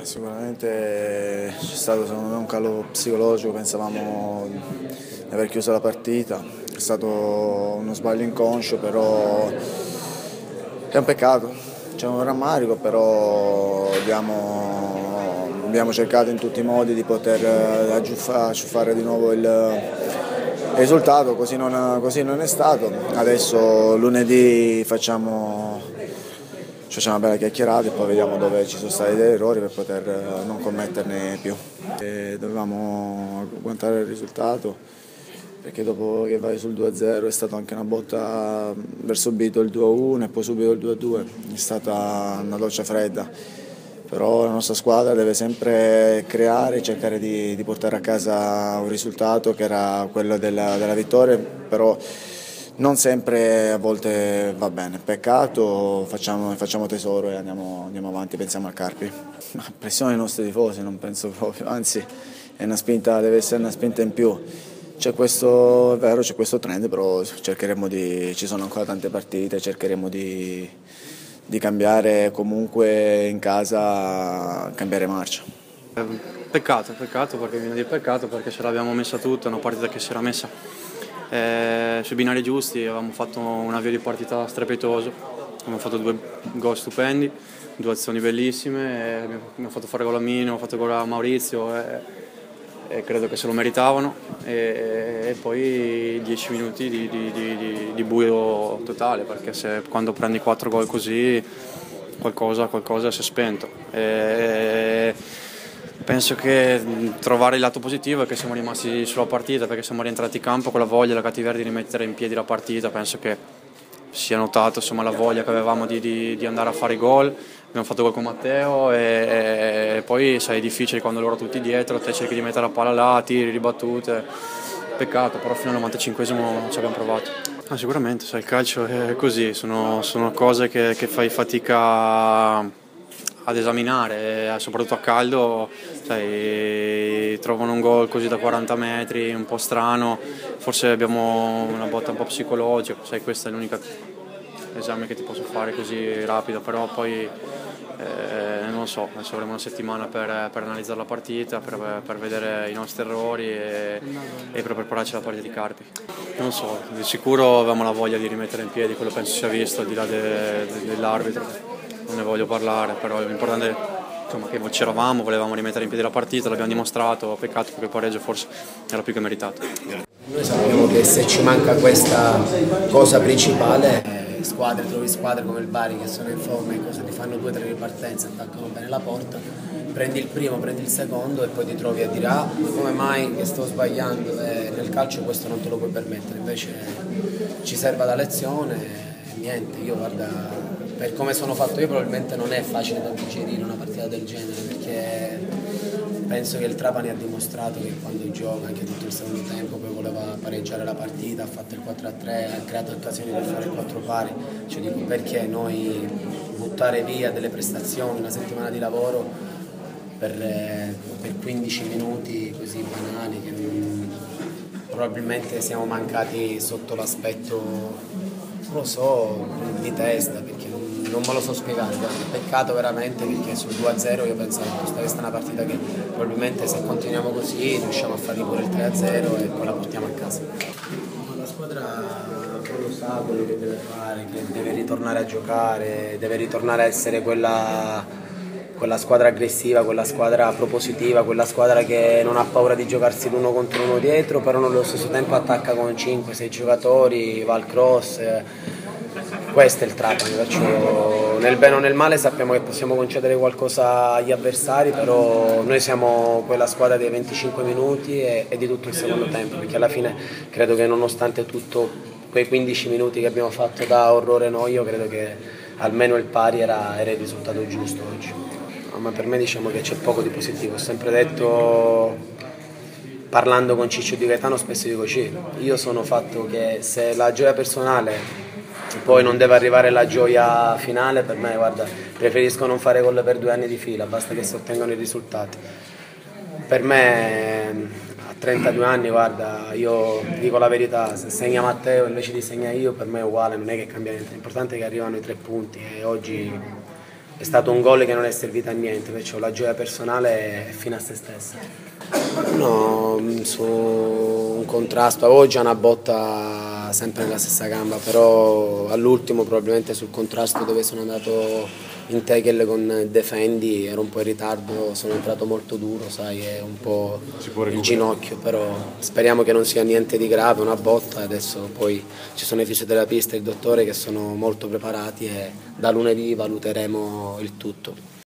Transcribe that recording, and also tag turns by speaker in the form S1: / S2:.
S1: Sicuramente c'è stato secondo me un calo psicologico, pensavamo di aver chiuso la partita, è stato uno sbaglio inconscio, però è un peccato, c'è un rammarico, però abbiamo cercato in tutti i modi di poter acciuffare di nuovo il risultato, così non è stato. Adesso lunedì ci facciamo una bella chiacchierata e poi vediamo dove ci sono stati degli errori per poter non commetterne più. Dovevamo agguantare il risultato perché dopo che vai sul 2-0 è stata anche una botta verso subito il 2-1 e poi subito il 2-2, è stata una doccia fredda. Però la nostra squadra deve sempre creare e cercare di portare a casa un risultato che era quello della vittoria, però non sempre a volte va bene. Peccato, facciamo tesoro e andiamo avanti, pensiamo al Carpi. Ma pressione ai nostri tifosi, non penso proprio, anzi deve essere una spinta in più. È vero, c'è questo trend, però ci sono ancora tante partite, cercheremo di cambiare comunque in casa, cambiare marcia.
S2: Peccato perché viene di peccato perché ce l'abbiamo messa tutta, una partita che si era messa sui binari giusti, avevamo fatto un avvio di partita strepitoso, abbiamo fatto 2 gol stupendi, 2 azioni bellissime, abbiamo fatto fare gol a Mino, abbiamo fatto gol a Maurizio e credo che se lo meritavano e poi 10 minuti di buio totale, perché quando prendi 4 gol così qualcosa si è spento. Penso che trovare il lato positivo è che siamo rimasti sulla partita, perché siamo rientrati in campo con la voglia e la cattiveria di rimettere in piedi la partita. Penso che si è notato la voglia che avevamo di andare a fare i gol. Abbiamo fatto gol con Matteo e poi sai, è difficile quando loro tutti dietro, te cerchi di mettere la palla là, tiri, ribattute. Peccato, però fino al 95esimo ci abbiamo provato. Sicuramente, sai, il calcio è così, sono cose che fai fatica ad esaminare, soprattutto a caldo, sai, trovano un gol così da 40 metri, un po' strano, forse abbiamo una botta un po' psicologica, sai, questo è l'unico esame che ti posso fare così rapido, però poi non lo so, adesso avremo una settimana per analizzare la partita, per vedere i nostri errori e per prepararci alla partita di Carpi. Non so, di sicuro avevamo la voglia di rimettere in piedi, quello penso sia visto, al di là dell'arbitro. Non ne voglio parlare, però l'importante è che c'eravamo, volevamo rimettere in piedi la partita, l'abbiamo dimostrato, peccato perché il pareggio forse era più che meritato.
S3: Noi sappiamo che se ci manca questa cosa principale, trovi squadre come il Bari che sono in forma e cosa ti fanno 2 o 3 ripartenze, attaccano bene la porta, prendi il primo, prendi il secondo e poi ti trovi a dire come mai che sto sbagliando, nel calcio questo non te lo puoi permettere, invece ci serve da lezione e niente, io guarda, per come sono fatto io probabilmente non è facile da digerire una partita del genere, perché penso che il Trapani ha dimostrato che quando gioca anche tutto il secondo tempo poi voleva pareggiare la partita, ha fatto il 4-3, ha creato occasioni per fare il 4 pari, cioè dico perché noi buttare via delle prestazioni, una settimana di lavoro per 15 minuti così banali che probabilmente siamo mancati sotto l'aspetto, non lo so, di testa, perché non me lo so spiegare. Peccato veramente, perché sul 2-0 io pensavo che questa è una partita che probabilmente se continuiamo così riusciamo a fare pure il 3-0 e poi la portiamo a casa. La squadra lo sa quello che deve fare, che deve ritornare a giocare, deve ritornare a essere quella squadra aggressiva, quella squadra propositiva, quella squadra che non ha paura di giocarsi l'uno contro uno dietro, però nello stesso tempo attacca con 5-6 giocatori, va al cross. Questo è il Trapani, nel bene o nel male sappiamo che possiamo concedere qualcosa agli avversari, però noi siamo quella squadra dei 25 minuti e di tutto il secondo tempo, perché alla fine credo che nonostante tutto quei 15 minuti che abbiamo fatto da orrore noi, io credo che almeno il pari era il risultato giusto oggi. Ma per me diciamo che c'è poco di positivo, ho sempre detto, parlando con Ciccio Di Gaetano spesso dico io sono fatto che se la gioia personale poi non deve arrivare la gioia finale, per me guarda, preferisco non fare gol per 2 anni di fila, basta che si ottengano i risultati. Per me a 32 anni, guarda, io dico la verità, se segna Matteo invece di segna io, per me è uguale, non è che cambia niente, l'importante è che arrivano i 3 punti e oggi è stato un gol che non è servito a niente, perciò la gioia personale è fine a se stessa. No, su un contrasto, avevo già una botta sempre nella stessa gamba, però all'ultimo probabilmente sul contrasto dove sono andato in tackle con Defendi ero un po' in ritardo, sono entrato molto duro, sai, è un po' il ginocchio, però speriamo che non sia niente di grave, una botta. Adesso poi ci sono i fisioterapisti e il dottore che sono molto preparati e da lunedì valuteremo il tutto.